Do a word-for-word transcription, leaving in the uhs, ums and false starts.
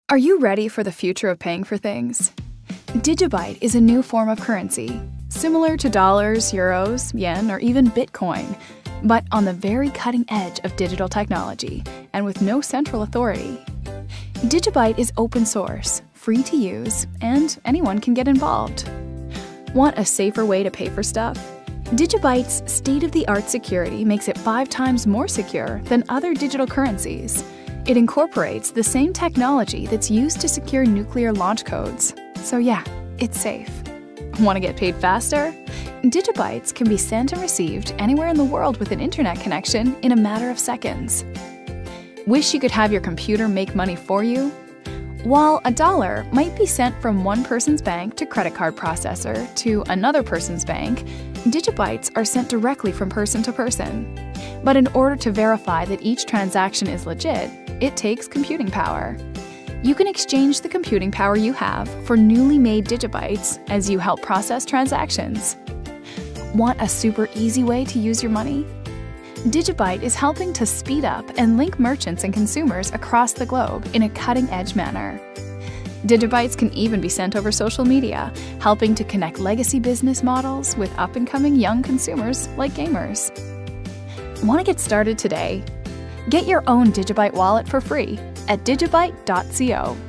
Are you ready for the future of paying for things? Digibyte is a new form of currency, similar to dollars, euros, yen, or even Bitcoin, but on the very cutting edge of digital technology and with no central authority. Digibyte is open source, free to use, and anyone can get involved. Want a safer way to pay for stuff? Digibyte's state-of-the-art security makes it five times more secure than other digital currencies. It incorporates the same technology that's used to secure nuclear launch codes. So yeah, it's safe. Want to get paid faster? Digibytes can be sent and received anywhere in the world with an internet connection in a matter of seconds. Wish you could have your computer make money for you? While a dollar might be sent from one person's bank to credit card processor to another person's bank, Digibytes are sent directly from person to person. But in order to verify that each transaction is legit, it takes computing power. You can exchange the computing power you have for newly made Digibytes as you help process transactions. Want a super easy way to use your money? Digibyte is helping to speed up and link merchants and consumers across the globe in a cutting-edge manner. Digibytes can even be sent over social media, helping to connect legacy business models with up-and-coming young consumers like gamers. Want to get started today? Get your own Digibyte wallet for free at digibyte dot co.